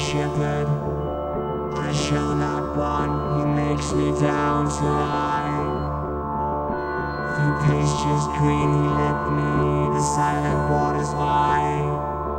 shepherd. I shall not want, he makes me down to lie. Through pastures green he led me, the silent waters wide.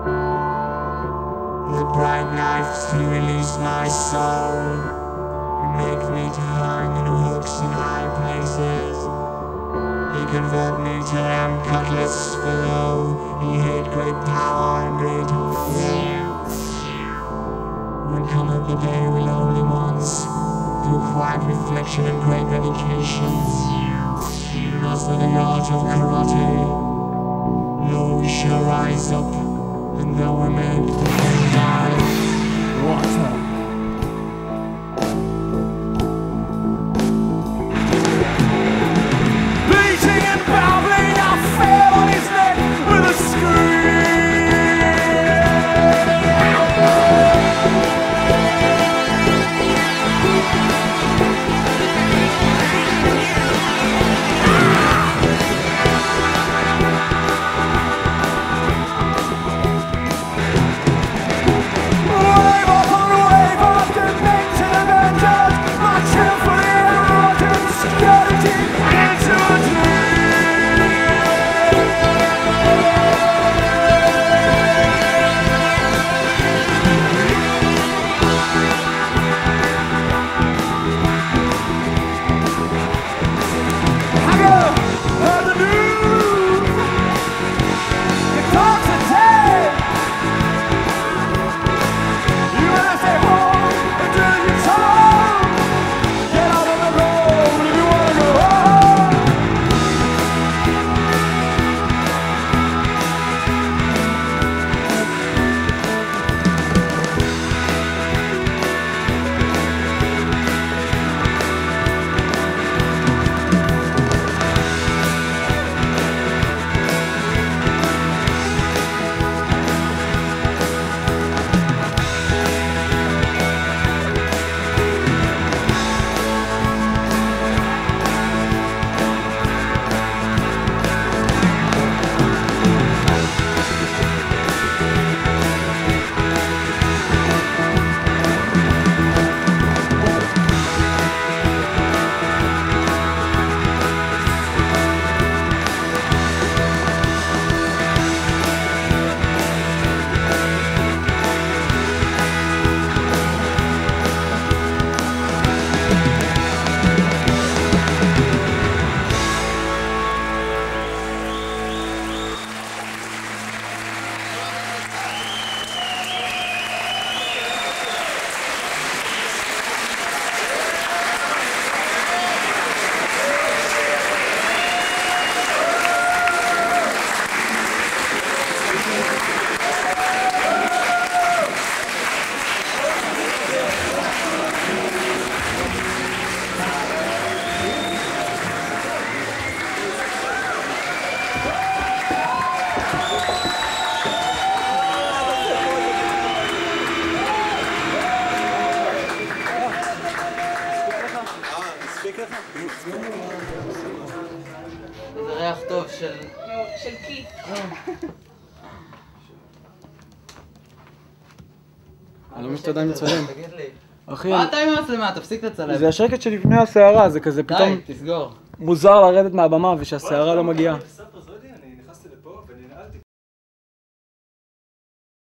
The bright knives to release my soul, make me to hang in hooks in high places. He convert me to lamb cutlets below. He hid great power and great hope. When cometh the day we lonely ones, through quiet reflection and great dedication, master the art of karate. Lo, we shall rise up, and though we're made to die. Water. זה ריח טוב של קי. אני לא משתדע מצלם. תגיד לי. אחי, מה אתה עם המצלמה? תפסיק לצלם. זה השקט שלפני הסערה, זה כזה פתאום די, תסגור. מוזר לרדת מהבמה ושהסערה לא מגיעה.